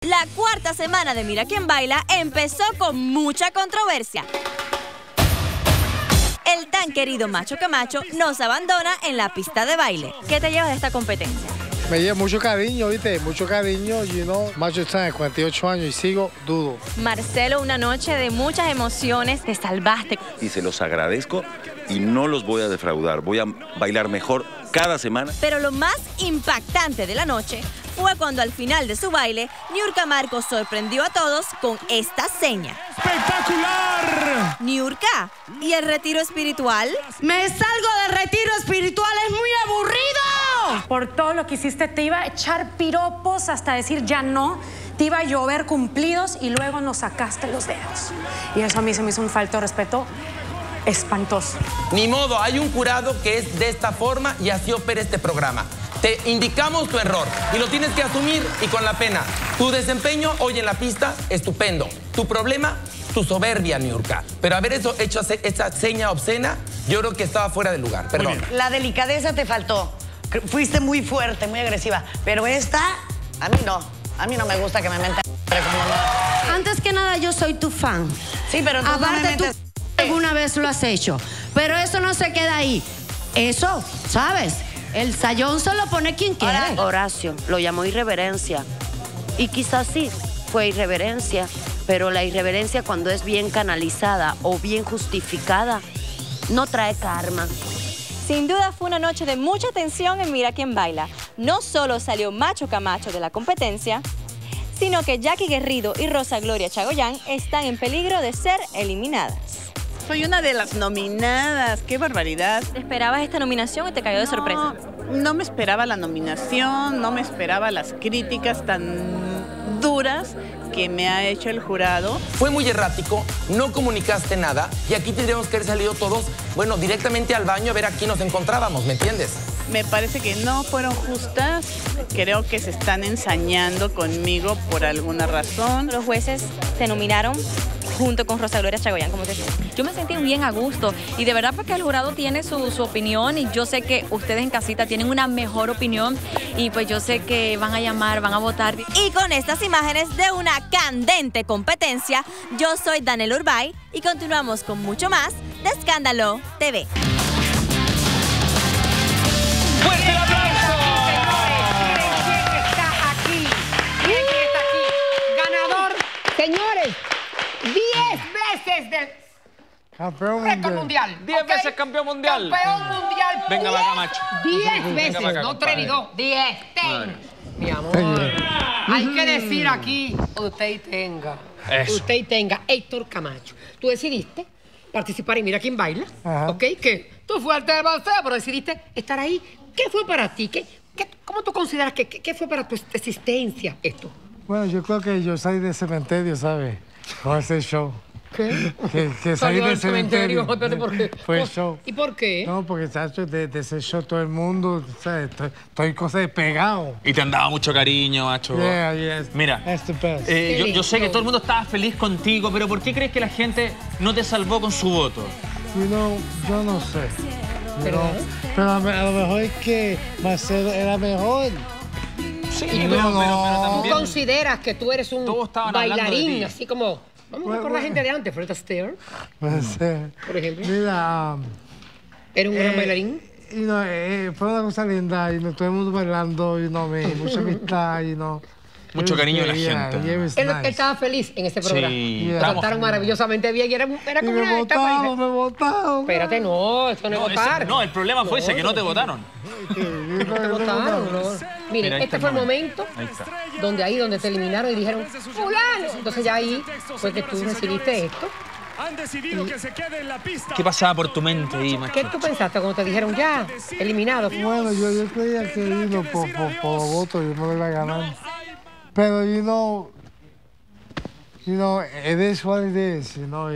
La cuarta semana de Mira Quién Baila empezó con mucha controversia. El tan querido Macho Camacho nos abandona en la pista de baile. ¿Qué te llevas de esta competencia? Me lleva mucho cariño, ¿viste? Mucho cariño, Macho está en 48 años y sigo duro. Marcelo, una noche de muchas emociones, te salvaste. Y se los agradezco y no los voy a defraudar. Voy a bailar mejor cada semana. Pero lo más impactante de la noche fue cuando al final de su baile, Niurka Marcos sorprendió a todos con esta seña. ¡Espectacular! Niurka, ¿y el retiro espiritual? Me salgo del retiro espiritual, es muy aburrido. Por todo lo que hiciste te iba a echar piropos hasta decir ya no, te iba a llover cumplidos y luego nos sacaste los dedos. Y eso a mí se me hizo un falto de respeto espantoso. Ni modo, hay un jurado que es de esta forma y así opera este programa. Te indicamos tu error y lo tienes que asumir y con la pena. Tu desempeño hoy en la pista, estupendo. Tu problema, tu soberbia, Niurka. Pero haber hecho esa seña obscena, yo creo que estaba fuera de lugar. Perdón. La delicadeza te faltó. Fuiste muy fuerte, muy agresiva. Pero esta, a mí no. A mí no me gusta que me menten. Antes que nada, yo soy tu fan. Sí, pero tú no me metes. Alguna vez lo has hecho. Pero eso no se queda ahí. Eso, ¿sabes? El sayón se lo pone quien quiere. Horacio lo llamó irreverencia. Y quizás sí, fue irreverencia. Pero la irreverencia, cuando es bien canalizada o bien justificada, no trae karma. Sin duda fue una noche de mucha tensión en Mira Quién Baila. No solo salió Macho Camacho de la competencia, sino que Jackie Guerrido y Rosa Gloria Chagoyán están en peligro de ser eliminadas. Soy una de las nominadas, qué barbaridad. ¿Te esperabas esta nominación o te cayó de sorpresa? No me esperaba la nominación, no me esperaba las críticas tan duras que me ha hecho el jurado. Fue muy errático, no comunicaste nada y aquí tendríamos que haber salido todos, bueno, directamente al baño a ver a quién nos encontrábamos, ¿me entiendes? Me parece que no fueron justas, creo que se están ensañando conmigo por alguna razón. Los jueces te nominaron junto con Rosa Gloria Chagoyán, ¿cómo te sientes? Yo me sentí bien a gusto y de verdad porque el jurado tiene su opinión y yo sé que ustedes en casita tienen una mejor opinión y pues yo sé que van a llamar, van a votar. Y con estas imágenes de una candente competencia, yo soy Daniela Urbay y continuamos con mucho más de Escándalo TV. ¡Fuerte el aplauso! ¿Quién está aquí? Ganador, señores, 10 veces del Campeón récord mundial. 10 veces campeón mundial. Campeón mundial. Venga para acá, Macho. 10 veces, acá, no 3 ni 2. 10. Mi amor. Hay que decir aquí, usted y tenga. Eso. Usted y tenga. Héctor Camacho, tú decidiste participar en Mira Quién Baila, ¿ok? Que tú fuiste de balseo, pero decidiste estar ahí. ¿Qué fue para ti? ¿Cómo tú consideras qué fue para tu existencia esto? Bueno, yo creo que yo salí del cementerio, ¿sabes? Con ese show. ¿Qué? Que salí del cementerio. ¿Por qué? Fue el show. ¿Y por qué? No, porque Chacho, de ese show todo el mundo, ¿sabes? Estoy cosas de pegado. Y te han dado mucho cariño, Macho. Yeah, yes. Mira, That's the best. yo sé que todo el mundo estaba feliz contigo, pero ¿por qué crees que la gente no te salvó con su voto? Yo no sé. Pero a lo mejor es que Marcelo era mejor. Sí, pero también. ¿Tú consideras que tú eres un bailarín, así como... Vamos a recordar gente de antes, Fred Astaire. Puede ser. Por ejemplo. Mira... ¿Era un gran bailarín? Fue una cosa linda, todo el mundo bailando, mucha amistad, Mucho cariño de la gente. Él estaba feliz en ese programa. Sí. Lo cantaron maravillosamente bien y era como una etapa. Me votaron. Espérate, no, eso no es votar. No, el problema fue ese, que no te votaron. No te votaron, no. Miren, este fue el momento donde te eliminaron y dijeron, fulano. Entonces ya ahí fue que tú recibiste esto. Han decidido que se quede en la pista. ¿Qué pasaba por tu mente ahí, Macho? ¿Qué tú pensaste cuando te dijeron ya, eliminado? Bueno, yo creía que por voto yo me lo iba a ganar. Pero, it is what it is, y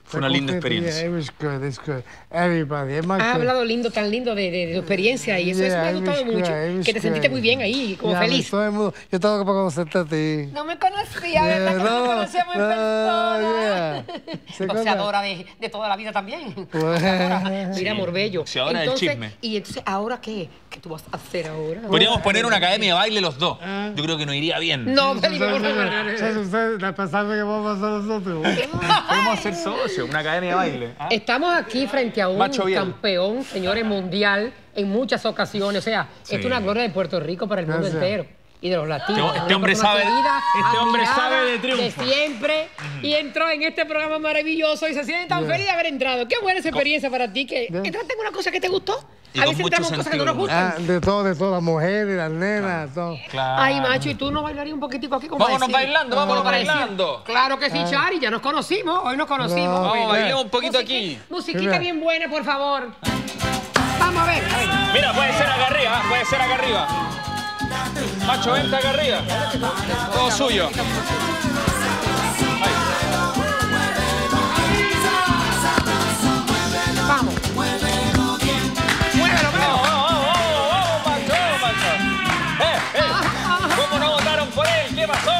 Fue una linda experiencia. Yeah, it was good, it's good. Everybody. Has hablado lindo, tan lindo de tu experiencia y eso me ha gustado mucho. Que te sentiste muy bien ahí, como feliz. Todo el mundo, yo tengo que conocerte a ti. No me conocía, ¿verdad? Que no me conocíamos en persona. Boxeadora de toda la vida también. Mira, amor bello. Boxeadora del chisme. ¿Y entonces ahora qué? ¿Qué tú vas a hacer ahora? Podríamos poner una academia de baile los dos. Yo creo que nos iría bien. No, Felipe, por favor. Ustedes pensando que vamos a hacer nosotros. Podemos hacer socios, una academia de baile. Estamos aquí frente a un campeón, señores, mundial en muchas ocasiones. O sea, esto es una gloria de Puerto Rico para el mundo entero. Y de los latinos. Este hombre sabe de triunfo. De siempre. Y entró en este programa maravilloso y se siente tan feliz de haber entrado. Qué buena esa experiencia para ti. Que entraste en una cosa que te gustó. A veces entramos en cosas que no nos gustan. De todo, las mujeres, las nenas, todo. Claro. Ay, macho, ¿y tú no bailarías un poquitico aquí? Vámonos bailando. Claro que sí, Chari, ya nos conocimos. Hoy nos conocimos. Vamos, bailemos un poquito aquí. Musiquita bien buena, por favor. Vamos a ver. Mira, puede ser acá arriba, Macho, vente acá arriba. Todo suyo. Vamos. Muévelo, vamos, macho. ¿Cómo no votaron por él? ¿Qué pasó?